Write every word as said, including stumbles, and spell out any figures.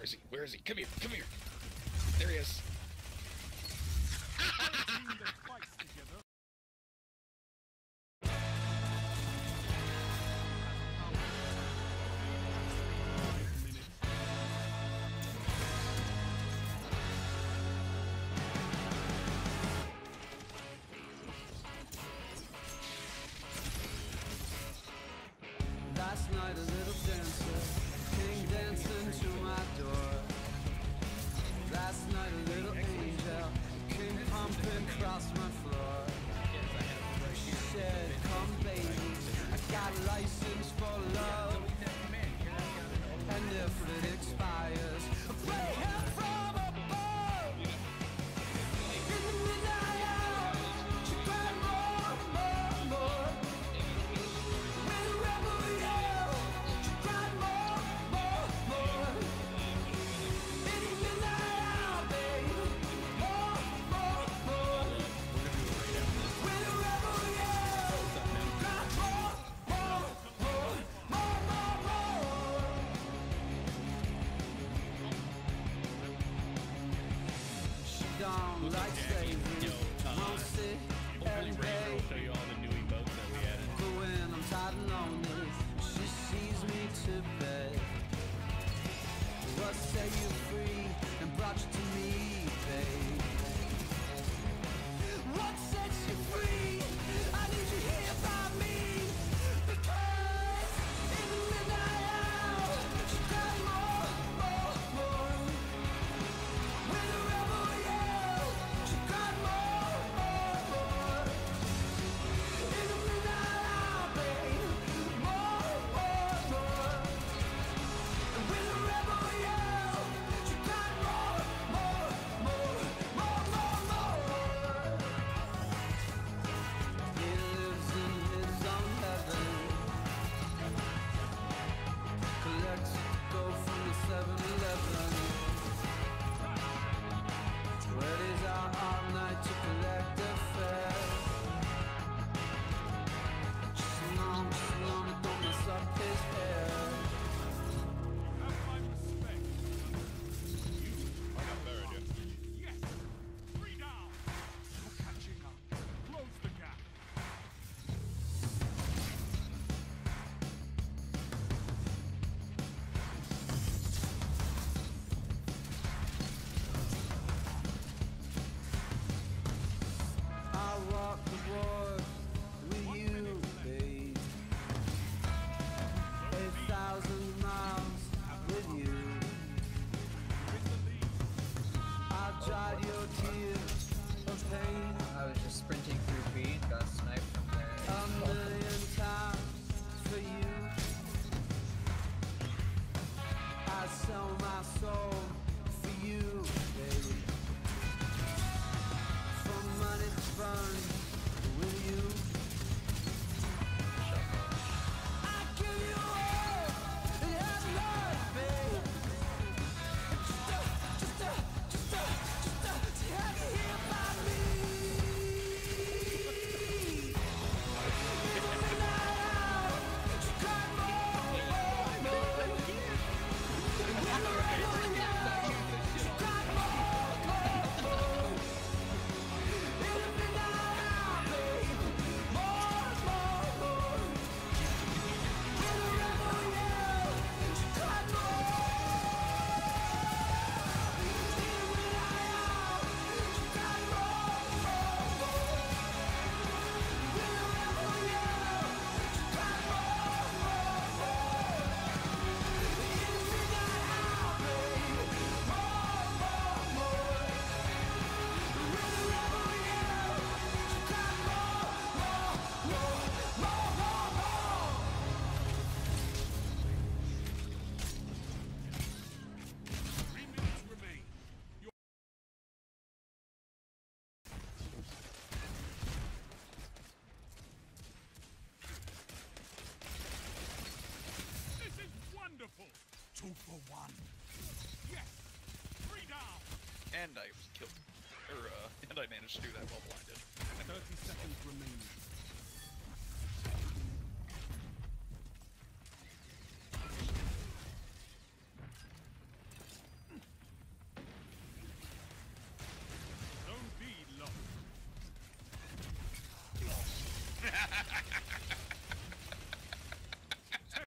is he? Where is he? Come here, come here. There he is. Last night a little dancer came dancing to my door. Last night a little angel came pumping across my floor. She said, come baby, I got a license for love. And if it expires, I'll play hell from above. In the midnight hour, she cried more, more, more. With a rebel yell, she cried more, more, more. In the midnight hour, babe, more, more, more. With a rebel yell, she cried more, more, more, more, more, more. She don't like slavery, won't sit and beg. Show you all the new emotes that we added. But when I'm tired and lonely, she sees me to bed. What set you free and brought you to me, babe? What sets you free? I need you here by me. Because in the midnight hour, she cried more, more, more. With a rebel yell, she cried more, more, more. In the midnight hour, babe, more, more, more. With a rebel yell, she cried more, more, more, more, more, more. He lives in his own heaven, collects gold from the seven eleven. Where he's out all night to collect the fare. Just long, just long, don't mess up his hair. Have my respect. You I got buried, yeah. Yes! Three down! You're catching up. Close the gap. I walk the board with you, babe. Eight thousand miles with you. I've dried your tears of pain I was just sprinting through B and got sniped from there. a million times for you. I sell my soul for you, baby. For money to burn with you. I give you all and have love, babe. Just to, just to, just to, just to, to have you here by me. In the midnight hour, she cried more, more, more. With a rebel yell, she cried more, more, more. In the midnight hour, babe, more, more, more. With a rebel yell, she cried more. In the midnight hour, she cried more, more, more. With a rebel yell, she cried more, more, more. In the midnight hour, babe, more, more, more. With a rebel yell, she cried more, more, more, more, more, more. Three minutes remain. You're This is wonderful! Two for one. Yes! Three down! And I was killed. Or, uh, and I managed to do that while blinded. thirty seconds remaining.